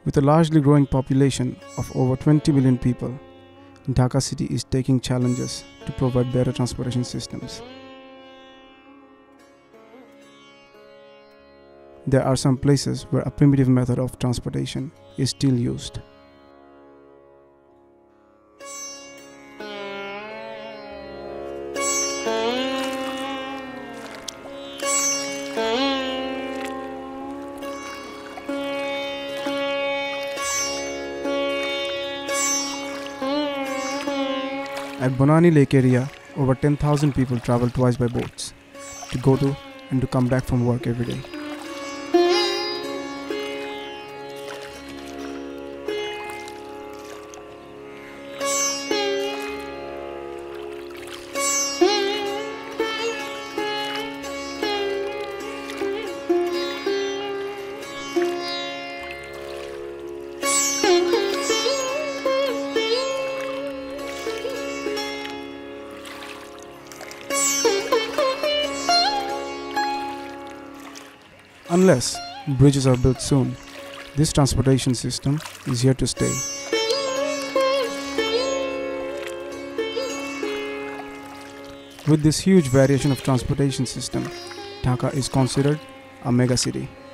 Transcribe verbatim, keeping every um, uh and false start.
With a largely growing population of over twenty million people, Dhaka city is taking challenges to provide better transportation systems. There are some places where a primitive method of transportation is still used. At Bonani Lake area, over ten thousand people travel twice by boats to go to and to come back from work every day. Unless bridges are built soon, this transportation system is here to stay. With this huge variation of transportation system, Dhaka is considered a megacity.